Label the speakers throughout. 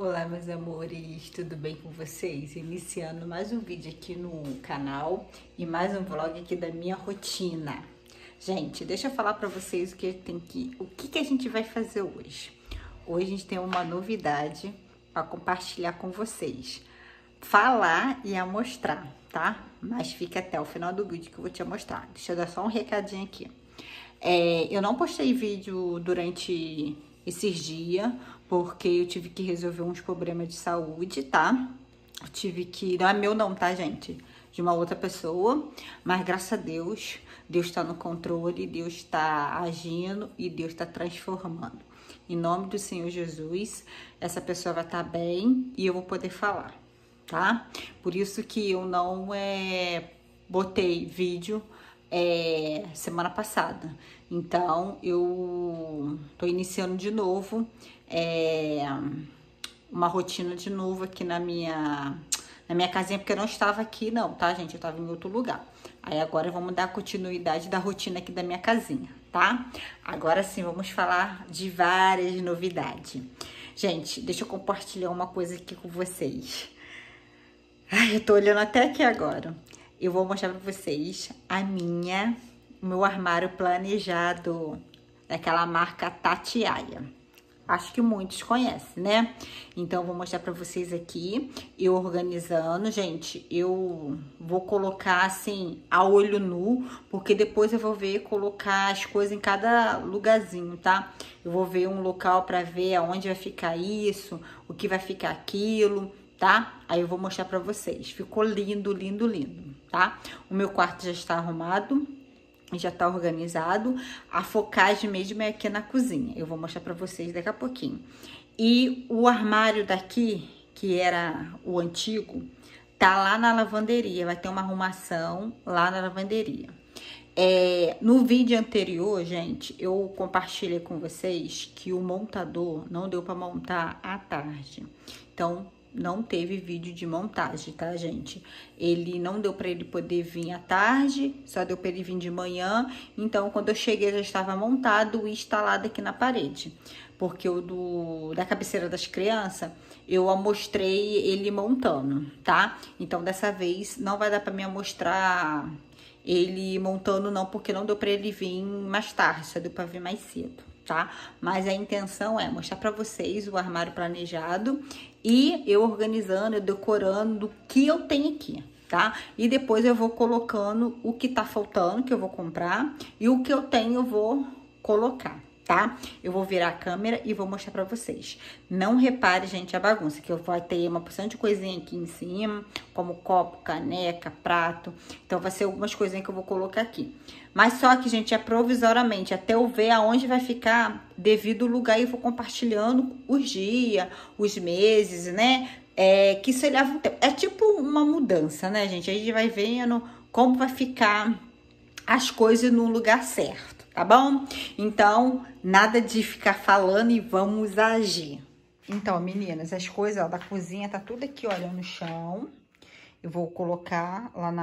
Speaker 1: Olá, meus amores, tudo bem com vocês? Iniciando mais um vídeo aqui no canal e mais um vlog aqui da minha rotina. Gente, deixa eu falar pra vocês o que a gente vai fazer hoje. Hoje a gente tem uma novidade para compartilhar com vocês. Falar e a mostrar, tá? Mas fica até o final do vídeo que eu vou te mostrar. Deixa eu dar só um recadinho aqui. Eu não postei vídeo durante esses dias, porque eu tive que resolver uns problemas de saúde, tá? Eu tive que... Não é meu não, tá, gente? De uma outra pessoa. Mas, graças a Deus, Deus tá no controle, Deus tá agindo e Deus tá transformando. Em nome do Senhor Jesus, essa pessoa vai estar bem e eu vou poder falar, tá? Por isso que eu não botei vídeo semana passada. Então, eu tô iniciando de novo uma rotina de novo aqui na minha casinha, porque eu não estava aqui não, tá, gente? Eu estava em outro lugar. Aí agora vamos dar continuidade da rotina aqui da minha casinha, tá? Agora sim, vamos falar de várias novidades. Gente, deixa eu compartilhar uma coisa aqui com vocês. Ai, eu tô olhando até aqui agora. Eu vou mostrar pra vocês o meu armário planejado, daquela marca Tatiaia. Acho que muitos conhecem, né? Então, eu vou mostrar pra vocês aqui, eu organizando. Gente, eu vou colocar, assim, a olho nu, porque depois eu vou ver colocar as coisas em cada lugarzinho, tá? Eu vou ver um local pra ver aonde vai ficar isso, o que vai ficar aquilo, tá? Aí eu vou mostrar pra vocês. Ficou lindo, lindo, lindo, tá? O meu quarto já está arrumado, já tá organizado. A focagem mesmo é aqui na cozinha. Eu vou mostrar pra vocês daqui a pouquinho. E o armário daqui, que era o antigo, tá lá na lavanderia. Vai ter uma arrumação lá na lavanderia. No vídeo anterior, gente, eu compartilhei com vocês que o montador não deu pra montar à tarde. Então, não teve vídeo de montagem, tá, gente? Ele não deu pra ele poder vir à tarde, só deu pra ele vir de manhã. Então, quando eu cheguei, já estava montado e instalado aqui na parede. Porque o da cabeceira das crianças, eu mostrei ele montando, tá? Então, dessa vez, não vai dar pra me mostrar ele montando não, porque não deu pra ele vir mais tarde, só deu pra vir mais cedo, tá? Mas a intenção é mostrar pra vocês o armário planejado e eu organizando, eu decorando o que eu tenho aqui, tá? E depois eu vou colocando o que tá faltando, que eu vou comprar, e o que eu tenho eu vou colocar, tá? Eu vou virar a câmera e vou mostrar pra vocês. Não repare, gente, a bagunça, que eu vou ter uma porção de coisinha aqui em cima, como copo, caneca, prato. Então, vai ser algumas coisinhas que eu vou colocar aqui. Mas só que, gente, é provisoriamente, até eu ver aonde vai ficar devido ao lugar e eu vou compartilhando os dias, os meses, né? Que isso leva um tempo. É tipo uma mudança, né, gente? A gente vai vendo como vai ficar as coisas no lugar certo, tá bom? Então, nada de ficar falando e vamos agir. Então, meninas, as coisas, ó, da cozinha tá tudo aqui, olha, no chão. Eu vou colocar lá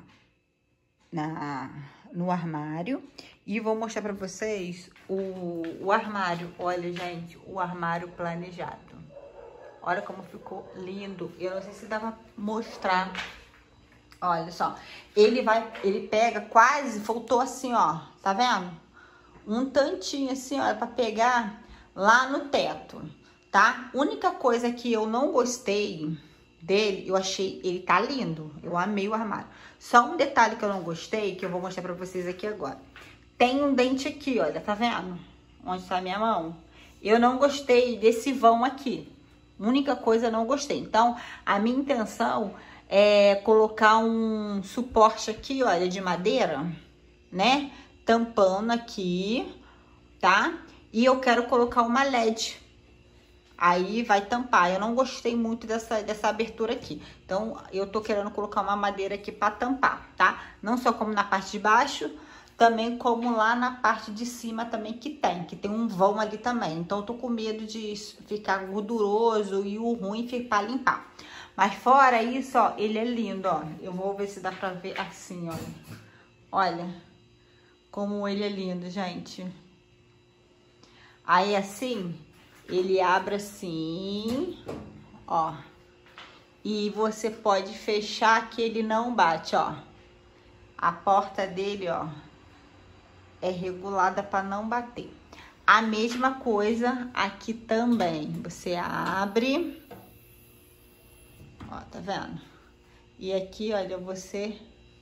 Speaker 1: no armário e vou mostrar pra vocês o armário. Olha, gente, o armário planejado. Olha como ficou lindo. Eu não sei se dá pra mostrar. Olha só, ele pega quase, faltou assim, ó, tá vendo? Um tantinho assim, ó, pra pegar lá no teto, tá? Única coisa que eu não gostei dele, eu achei, ele tá lindo, eu amei o armário. Só um detalhe que eu não gostei, que eu vou mostrar pra vocês aqui agora. Tem um dente aqui, olha, tá vendo? Onde tá a minha mão? Eu não gostei desse vão aqui. Única coisa, eu não gostei. Então, a minha intenção é colocar um suporte aqui, olha, de madeira, né? Tampando aqui, tá? E eu quero colocar uma LED. Aí vai tampar. Eu não gostei muito dessa abertura aqui. Então, eu tô querendo colocar uma madeira aqui pra tampar, tá? Não só como na parte de baixo, também como lá na parte de cima também que tem um vão ali também. Então, eu tô com medo de ficar gorduroso e o ruim ficar pra limpar. Mas fora isso, ó, ele é lindo, ó. Eu vou ver se dá pra ver assim, ó. Olha como ele é lindo, gente. Aí, assim, Ele abre assim, ó. E você pode fechar que ele não bate, ó. A porta dele, ó, é regulada para não bater. A mesma coisa aqui também. Você abre, ó, tá vendo? E aqui, olha, você,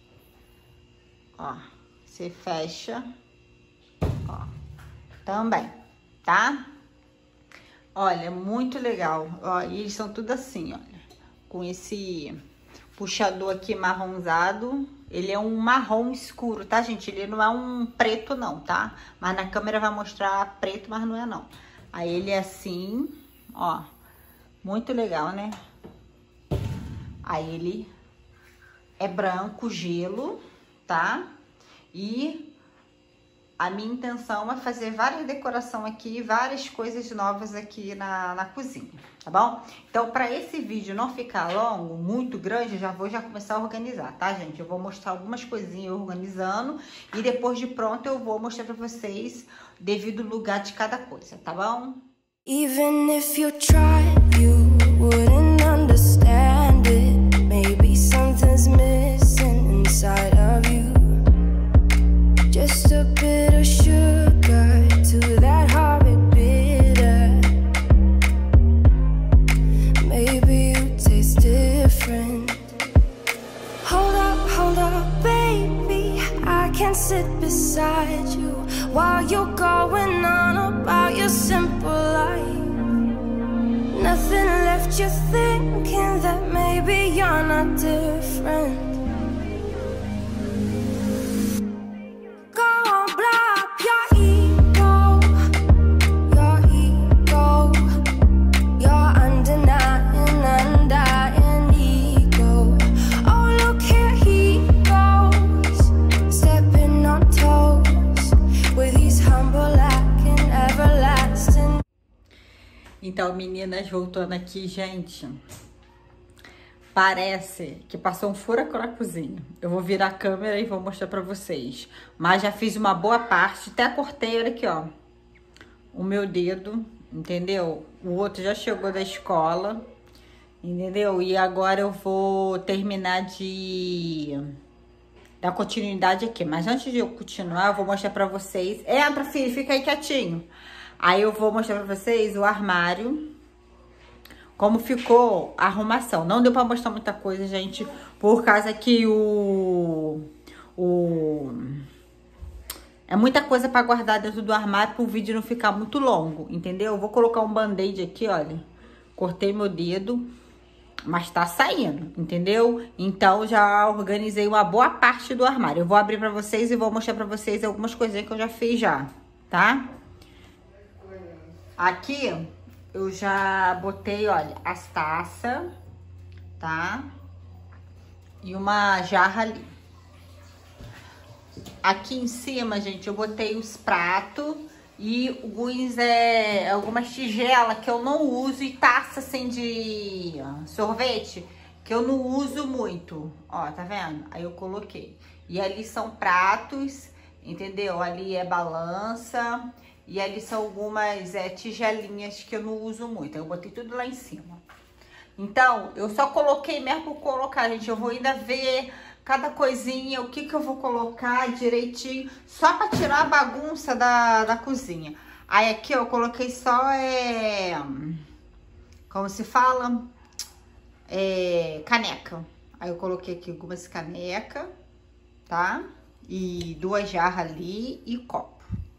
Speaker 1: ó, você fecha, ó, também, tá? Olha, muito legal. Ó, e eles são tudo assim, olha. Com esse puxador aqui marronzado. Ele é um marrom escuro, tá, gente? Ele não é um preto, não, tá? Mas na câmera vai mostrar preto, mas não é, não. Aí ele é assim, ó. Muito legal, né? Aí ele é branco, gelo, tá? E a minha intenção é fazer várias decorações aqui, várias coisas novas aqui na cozinha, tá bom? Então, para esse vídeo não ficar longo, muito grande, já vou começar a organizar, tá, gente? Eu vou mostrar algumas coisinhas organizando e depois de pronto eu vou mostrar para vocês devido ao lugar de cada coisa, tá bom?
Speaker 2: Even if you tried, you wouldn't understand it. Maybe something's missing inside of you. Just a bit of sugar to that horrid bitter. Maybe you taste different. Hold up, baby. I can't sit beside you while you're going on about your simple life. Nothing left you thinking that maybe you're not different.
Speaker 1: Então, meninas, voltando aqui, gente, parece que passou um furacão na cozinha. Eu vou virar a câmera e vou mostrar pra vocês. Mas já fiz uma boa parte, até cortei, olha aqui, ó, o meu dedo, entendeu? O outro já chegou da escola, entendeu? E agora eu vou terminar de dar continuidade aqui. Mas antes de eu continuar, eu vou mostrar pra vocês. Entra, filho, fica aí quietinho. Aí eu vou mostrar pra vocês o armário, como ficou a arrumação. Não deu pra mostrar muita coisa, gente, por causa que é muita coisa pra guardar dentro do armário pro vídeo não ficar muito longo, entendeu? Eu vou colocar um band-aid aqui, olha. Cortei meu dedo, mas tá saindo, entendeu? Então já organizei uma boa parte do armário. Eu vou abrir pra vocês e vou mostrar pra vocês algumas coisinhas que eu já fiz já, tá? Aqui eu já botei, olha, as taças, tá? E uma jarra ali. Aqui em cima, gente, eu botei os pratos e algumas tigelas que eu não uso e taça assim de sorvete que eu não uso muito. Ó, tá vendo? Aí eu coloquei. E ali são pratos, entendeu? Ali é balança. E ali são algumas tigelinhas que eu não uso muito. Eu botei tudo lá em cima. Então, eu só coloquei mesmo por colocar, gente. Eu vou ainda ver cada coisinha, o que eu vou colocar direitinho. Só pra tirar a bagunça da cozinha. Aí aqui eu coloquei só, como se fala? Caneca. Aí eu coloquei aqui algumas canecas, tá? E 2 jarras ali e copo.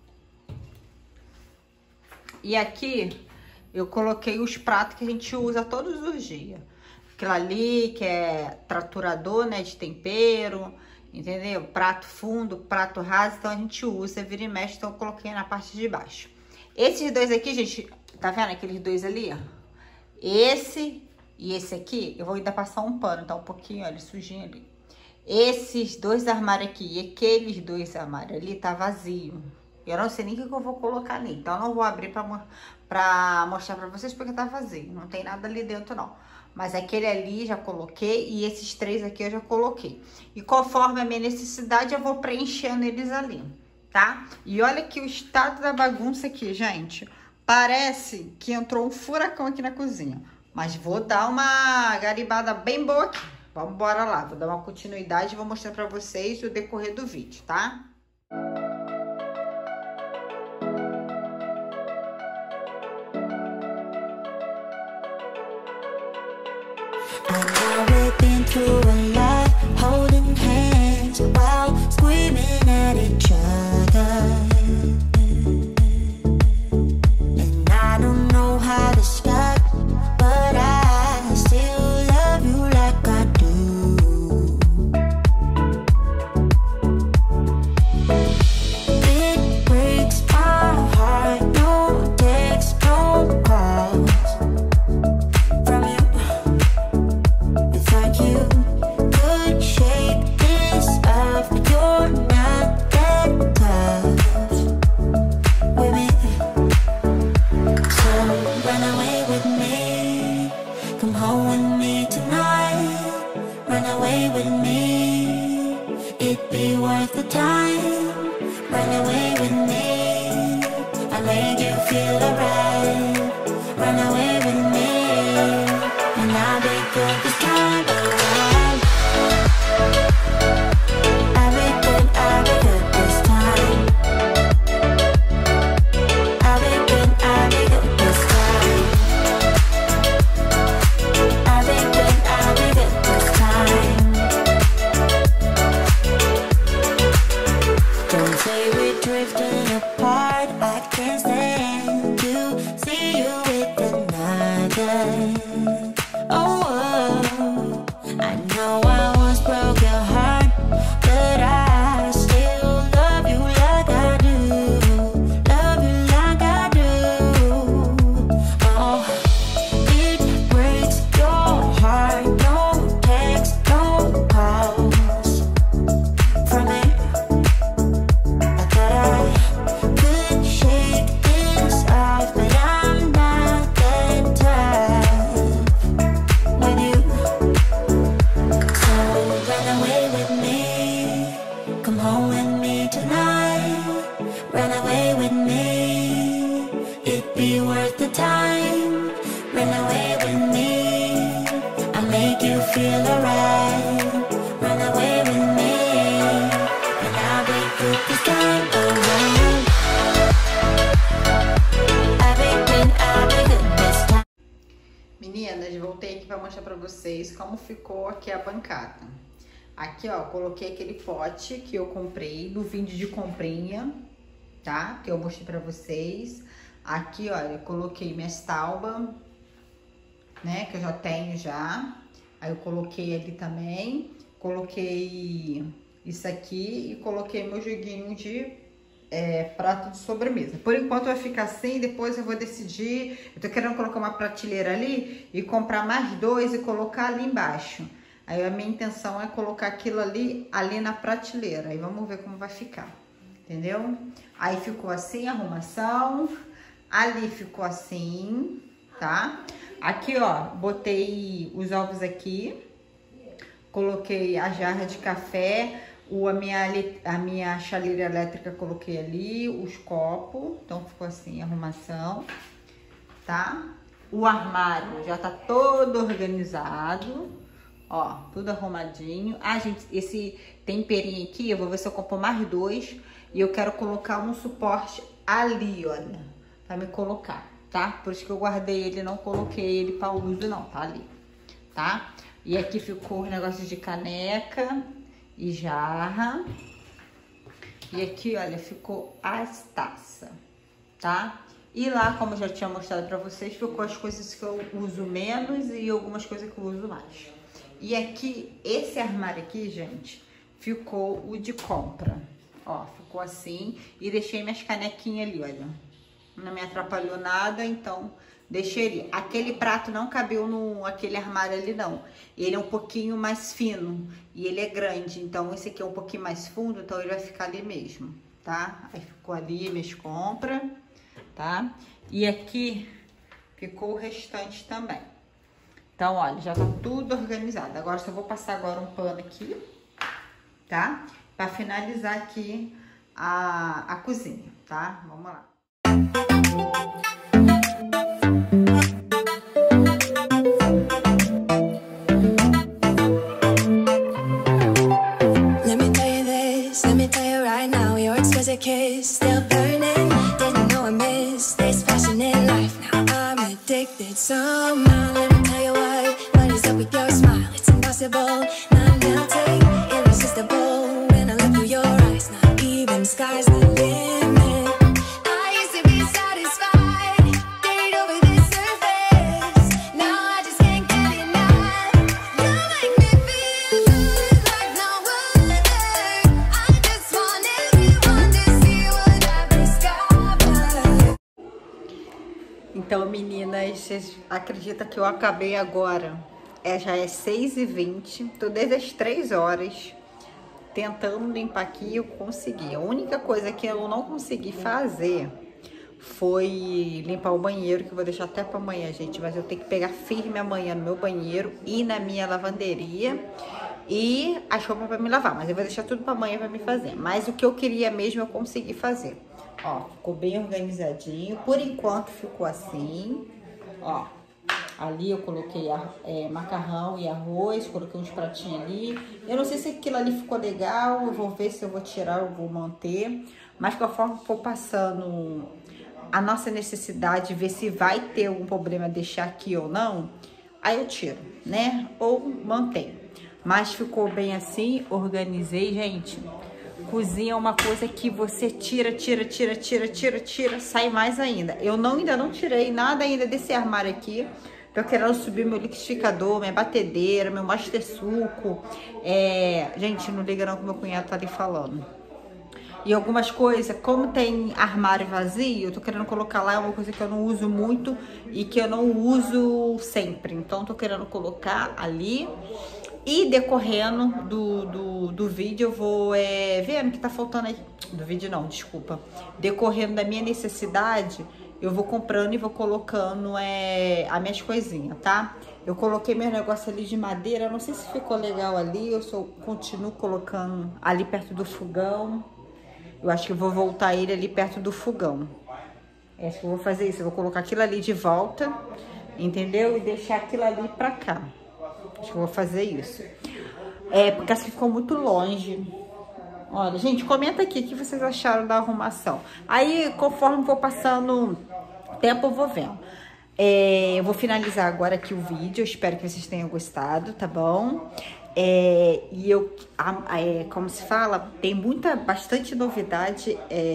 Speaker 1: E aqui eu coloquei os pratos que a gente usa todos os dias. Aquilo ali que é traturador, né, de tempero, entendeu? Prato fundo, prato raso, então a gente usa, vira e mexe, então eu coloquei na parte de baixo. Esses dois aqui, gente, tá vendo aqueles dois ali, ó? Esse e esse aqui, eu vou ainda passar um pano, tá um pouquinho, olha, sujinho ali. Esses 2 armários aqui e aqueles 2 armários ali tá vazio. Eu não sei nem o que eu vou colocar nele. Então, eu não vou abrir pra mostrar pra vocês porque tá vazio. Não tem nada ali dentro, não. Mas aquele ali já coloquei e esses 3 aqui eu já coloquei. E conforme a minha necessidade, eu vou preenchendo eles ali, tá? E olha aqui o estado da bagunça aqui, gente. Parece que entrou um furacão aqui na cozinha, mas vou dar uma garibada bem boa aqui. Vamos embora lá, vou dar uma continuidade e vou mostrar pra vocês o decorrer do vídeo, tá? Meninas, voltei aqui para mostrar para vocês como ficou aqui a bancada. Aqui, ó, coloquei aquele pote que eu comprei no vídeo de comprinha, tá? Que eu mostrei para vocês. Aqui, olha, coloquei minhas taubas, né? Que eu já tenho já. Aí eu coloquei ali também. Coloquei isso aqui e coloquei meu joguinho de prato de sobremesa. Por enquanto vai ficar assim, depois eu vou decidir. Eu tô querendo colocar uma prateleira ali e comprar mais dois e colocar ali embaixo. Aí a minha intenção é colocar aquilo ali na prateleira. Aí vamos ver como vai ficar, entendeu? Aí ficou assim a arrumação. Ali ficou assim, tá? Aqui, ó, botei os ovos aqui. Coloquei a jarra de café. A minha chaleira elétrica coloquei ali, os copos, então ficou assim a arrumação, tá? O armário já tá todo organizado, ó, tudo arrumadinho. Ah, gente, esse temperinho aqui, eu vou ver se eu compro mais dois e eu quero colocar um suporte ali, olha, pra me colocar, tá? Por isso que eu guardei ele, não coloquei ele pra uso não, tá ali, tá? E aqui ficou os negócios de caneca e jarra. E aqui, olha, ficou as taças, tá? E lá, como eu já tinha mostrado pra vocês, ficou as coisas que eu uso menos e algumas coisas que eu uso mais. E aqui, esse armário aqui, gente, ficou o de compra. Ó, ficou assim. E deixei minhas canequinhas ali, olha. Não me atrapalhou nada, então deixei ali. Aquele prato não cabeu naquele armário ali, não. Ele é um pouquinho mais fino e ele é grande. Então, esse aqui é um pouquinho mais fundo, então ele vai ficar ali mesmo, tá? Aí ficou ali minhas compras, tá? E aqui ficou o restante também. Então, olha, já tá tudo organizado. Agora, só vou passar agora um pano aqui, tá? Pra finalizar aqui a cozinha, tá? Vamos lá.
Speaker 2: need some now, let me tell you what is up with your smile? It's impossible, not melting, irresistible. When I look through your eyes, not even sky's the limit. I used to be satisfied, getting over this surface. Now I just can't get enough. You make me feel good like no other. I just want everyone to see what I've discovered.
Speaker 1: Então, meninas, vocês acreditam que eu acabei agora? Já é 6h20, tô desde as 3 horas tentando limpar aqui e eu consegui. A única coisa que eu não consegui fazer foi limpar o banheiro, que eu vou deixar até para amanhã, gente. Mas eu tenho que pegar firme amanhã no meu banheiro e na minha lavanderia e as roupas para me lavar. Mas eu vou deixar tudo para amanhã para me fazer. Mas o que eu queria mesmo eu consegui fazer. Ó, ficou bem organizadinho. Por enquanto ficou assim, ó. Ali eu coloquei macarrão e arroz, coloquei uns pratinhos ali. Eu não sei se aquilo ali ficou legal, eu vou ver se eu vou tirar ou vou manter. Mas conforme for passando a nossa necessidade, ver se vai ter algum problema deixar aqui ou não, aí eu tiro, né? Ou mantenho. Mas ficou bem assim, organizei, gente. Cozinha é uma coisa que você tira, sai mais ainda. Eu ainda não tirei nada ainda desse armário aqui. Tô querendo subir meu liquidificador, minha batedeira, meu master suco. Gente, não liga não que meu cunhado tá ali falando. E algumas coisas, como tem armário vazio, eu tô querendo colocar lá, é uma coisa que eu não uso muito e que eu não uso sempre. Então, tô querendo colocar ali. E decorrendo do vídeo, eu vou vendo o que tá faltando aí. Do vídeo não, desculpa. Decorrendo da minha necessidade, eu vou comprando e vou colocando as minhas coisinhas, tá? Eu coloquei meu negócio ali de madeira, não sei se ficou legal ali, eu continuo colocando ali perto do fogão. Eu acho que eu vou voltar ele ali perto do fogão. Acho que eu vou fazer isso, eu vou colocar aquilo ali de volta, entendeu? E deixar aquilo ali pra cá. Acho que eu vou fazer isso. Porque assim ficou muito longe. Olha, gente, comenta aqui o que vocês acharam da arrumação. Aí, conforme for passando o tempo, eu vou vendo. Eu vou finalizar agora aqui o vídeo. Eu espero que vocês tenham gostado, tá bom? Como se fala, tem bastante novidade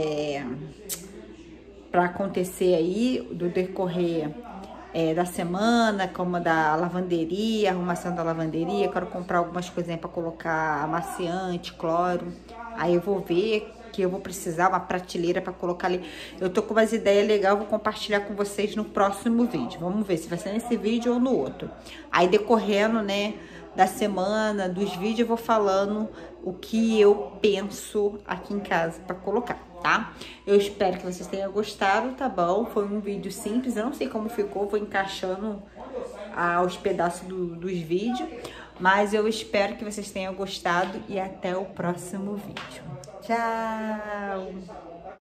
Speaker 1: para acontecer aí do decorrer da semana, como da lavanderia, arrumação da lavanderia. Quero comprar algumas coisinhas para colocar amaciante, cloro. Aí eu vou ver que eu vou precisar uma prateleira para colocar ali. Eu tô com umas ideias legais, vou compartilhar com vocês no próximo vídeo. Vamos ver se vai ser nesse vídeo ou no outro. Aí decorrendo, né, da semana, dos vídeos, eu vou falando o que eu penso aqui em casa para colocar, tá? Eu espero que vocês tenham gostado, tá bom? Foi um vídeo simples, eu não sei como ficou, vou encaixando os pedaços dos vídeos, mas eu espero que vocês tenham gostado e até o próximo vídeo. Tchau!